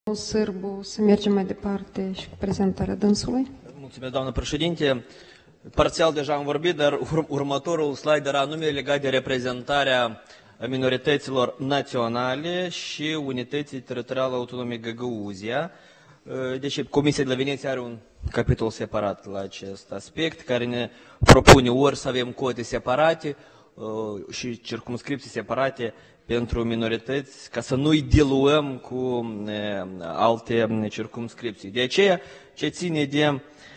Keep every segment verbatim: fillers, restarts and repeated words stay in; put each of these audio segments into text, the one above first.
Sârbu, să mergem mai departe și cu prezentarea dânsului. Mulțumesc, doamnă președinte. Parțial deja am vorbit, dar următorul slide era anume legat de reprezentarea minorităților naționale și unității teritoriale autonome Găgăuzia. Deci Comisia de la Veneția are un capitol separat la acest aspect, care ne propune ori să avem cote separate și circumscripții separate pentru minorități, ca să nu-i diluăm cu alte circumscripții. De aceea, ce ține de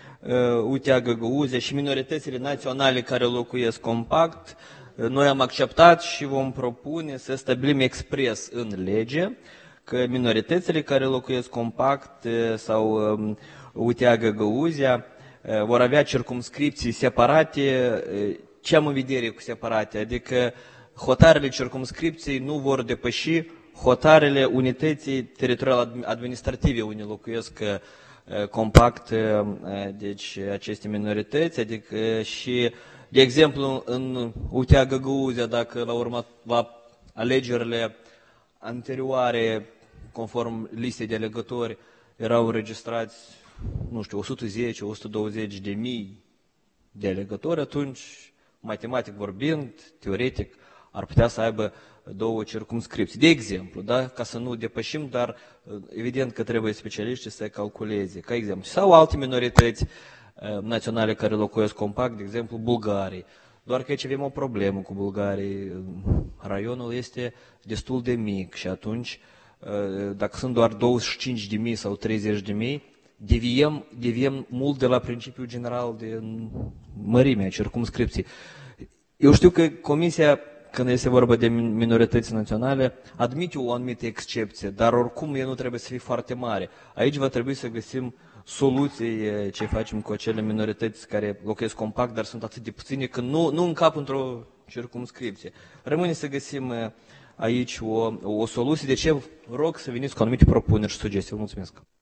U T A Găgăuzia și minoritățile naționale care locuiesc compact, noi am acceptat și vom propune să stabilim expres în lege că minoritățile care locuiesc compact sau U T A Găgăuzia vor avea circumscripții separate. Ce am în vedere cu separate? Adică hotarele circumscripției nu vor depăși hotarele unității teritoriale administrative unde locuiesc compact, deci aceste minorități, adică și, de exemplu, în U T A Găgăuzia, dacă la urma la alegerile anterioare, conform listei de alegători, erau înregistrați, nu știu, o sută zece - o sută douăzeci de mii de alegători, atunci, matematic vorbind, teoretic, ar putea să aibă două circumscripții. De exemplu, da? Ca să nu depășim, dar evident că trebuie specialiștii să calculeze, ca exemplu. Sau alte minorități naționale care locuiesc compact, de exemplu, bulgarii. Doar că aici avem o problemă cu bulgarii. Raionul este destul de mic și atunci, dacă sunt doar douăzeci și cinci de mii sau treizeci de mii, deviem, deviem mult de la principiul general de mărimea circumscripției. Eu știu că Comisia, când este vorba de minorități naționale, admite o anumită excepție, dar oricum ea nu trebuie să fie foarte mare. Aici va trebui să găsim soluții ce facem cu acele minorități care locuiesc compact, dar sunt atât de puține că nu, nu încap într-o circumscripție. Rămâne să găsim aici o, o soluție. De ce rog să veniți cu anumite propuneri și sugestii. Vă mulțumesc.